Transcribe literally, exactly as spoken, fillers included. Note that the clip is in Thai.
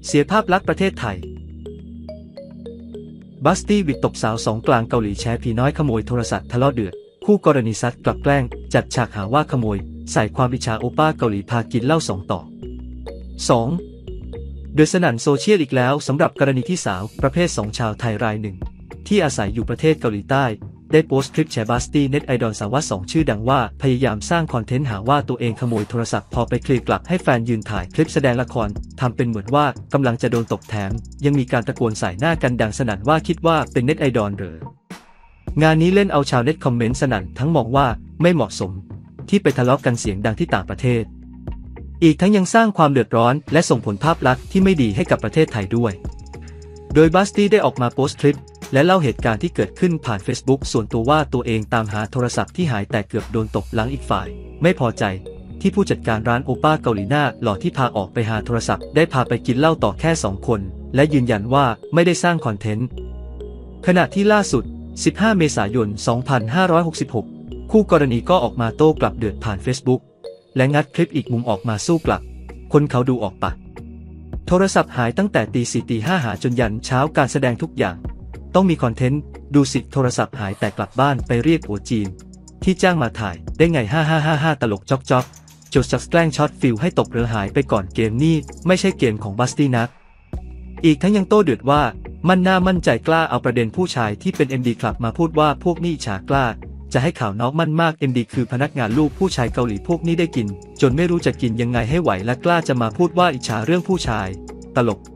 เสียภาพลักษณ์ประเทศไทยบัสตี้วิดตบสาวสองกลางเกาหลีแชร์ผีน้อยขโมยโทรศัพท์ทะเลาะเดือดคู่กรณีซัดกลับแกล้งจัดฉากหาว่าขโมยใส่ความอิจฉาโอป้าเกาหลีพากินเหล้าสองต่อ สอง เดือดสนั่นโซเชียลอีกแล้วสำหรับกรณีที่สาวประเภทสองชาวไทยรายหนึ่งที่อาศัยอยู่ประเทศเกาหลีใต้ได้โพสต์คลิปแชร์บัสตี้เน็ตไอดอลสาวสองชื่อดังว่าพยายามสร้างคอนเทนต์หาว่าตัวเองขโมยโทรศัพท์พอไปเคลียร์กลับให้แฟนยืนถ่ายคลิปแสดงละครทำเป็นเหมือนว่ากำลังจะโดนตบแถมยังมีการตะโกนใส่หน้ากันดังสนั่นว่าคิดว่าเป็นเน็ตไอดอลเหรองานนี้เล่นเอาชาวเน็ตคอมเมนต์สนั่นทั้งมองว่าไม่เหมาะสมที่ไปทะเลาะกันเสียงดังที่ต่างประเทศอีกทั้งยังสร้างความเดือดร้อนและส่งผลภาพลักษณ์ที่ไม่ดีให้กับประเทศไทยด้วยโดยบัสตี้ได้ออกมาโพสต์คลิปและเล่าเหตุการณ์ที่เกิดขึ้นผ่าน Facebook ส่วนตัวว่าตัวเองตามหาโทรศัพท์ที่หายแต่เกือบโดนตบหลังอีกฝ่ายไม่พอใจที่ผู้จัดการร้านโอป้าเกาหลีหน้าหล่อที่พาออกไปหาโทรศัพท์ได้พาไปกินเหล้าต่อแค่สองคนและยืนยันว่าไม่ได้สร้างคอนเทนต์ขณะที่ล่าสุดสิบห้าเมษายนสองพันห้าร้อยหกสิบหกคู่กรณีก็ออกมาโต้กลับเดือดผ่าน Facebook และงัดคลิปอีกมุมออกมาสู้กลับคนเขาดูออกปะโทรศัพท์หายตั้งแต่ตีสี่ตีห้าหาจนยันเช้าการแสดงทุกอย่างต้องมีคอนเทนต์ดูสิโทรศัพท์หายแต่กลับบ้านไปเรียกผัวจีนที่จ้างมาถ่ายได้ไงห้าห้าห้าห้าตลกจ๊อกจ๊อกโจทย์จักแกล้งช็อตฟิลให้ตกเรือหายไปก่อนเกมนี่ไม่ใช่เกมของบัสตี้นักอีกทั้งยังโต้เดือดว่ามั่นหน้ามั่นใจกล้าเอาประเด็นผู้ชายที่เป็น เอ็ม ดี คลับมาพูดว่าพวกนี่ฉากล้าจะให้ข่าวน้องมั่นมาก เอ็ม ดี คือพนักงานลูกผู้ชายเกาหลีพวกนี้ได้กินจนไม่รู้จะกินยังไงให้ไหวและกล้าจะมาพูดว่าอิจฉาเรื่องผู้ชายตลก